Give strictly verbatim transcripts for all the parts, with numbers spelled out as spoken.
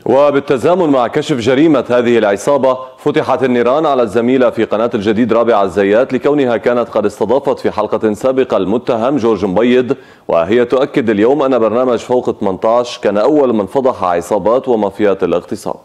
وبالتزامن مع كشف جريمة هذه العصابة فتحت النيران على الزميلة في قناة الجديد رابعة الزيات لكونها كانت قد استضافت في حلقة سابقة المتهم جورج مبيض، وهي تؤكد اليوم أن برنامج فوق ثمانية عشر كان أول من فضح عصابات ومافيات الاغتصاب.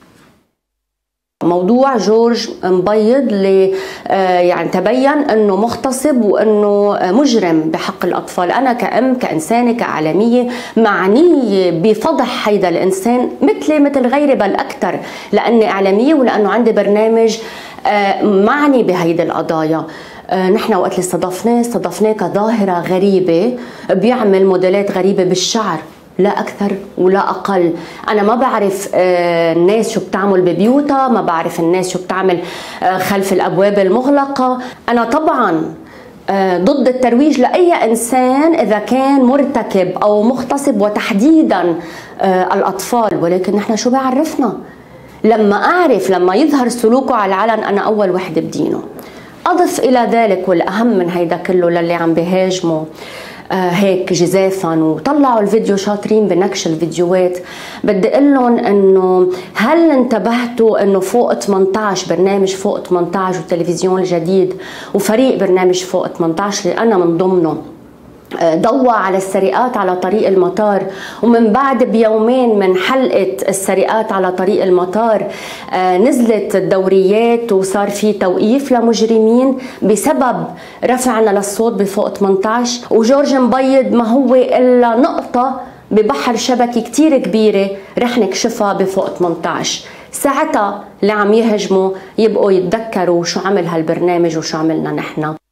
موضوع جورج مبيض اللي يعني تبين انه مغتصب وانه مجرم بحق الاطفال. انا كأم كإنسانة كإعلامية معنية بفضح هيدا الانسان مثلي مثل غيري بل اكثر، لاني اعلامية ولانه عندي برنامج معني بهيدي القضايا. نحن وقت اللي استضفناه استضفناه كظاهرة غريبة بيعمل موديلات غريبة بالشعر، لا أكثر ولا أقل. أنا ما بعرف الناس شو بتعمل ببيوتها، ما بعرف الناس شو بتعمل خلف الأبواب المغلقة. أنا طبعاً ضد الترويج لأي إنسان إذا كان مرتكب أو مغتصب وتحديداً الأطفال، ولكن نحن شو بيعرفنا؟ لما أعرف لما يظهر سلوكه على العلن أنا أول وحدة بدينه. أضف إلى ذلك والأهم من هيدا كله للي عم بيهاجموا آه هيك جزافا وطلعوا الفيديو شاطرين بنكش الفيديوهات، بدي اقول لهم انه هل انتبهتوا انه فوق ثمانية عشر برنامج فوق ثمانية عشر والتلفزيون الجديد وفريق برنامج فوق ثمانية عشر اللي انا من ضمنه ضوى على السرقات على طريق المطار، ومن بعد بيومين من حلقة السرقات على طريق المطار آه نزلت الدوريات وصار في توقيف لمجرمين بسبب رفعنا للصوت بفوق ثمانية عشر. وجورج مبيض ما هو إلا نقطة ببحر شبكي كتير كبيرة رح نكشفها بفوق ثمانية عشر. ساعتها اللي عم يهجموا يبقوا يتذكروا شو عمل هالبرنامج وشو عملنا نحن.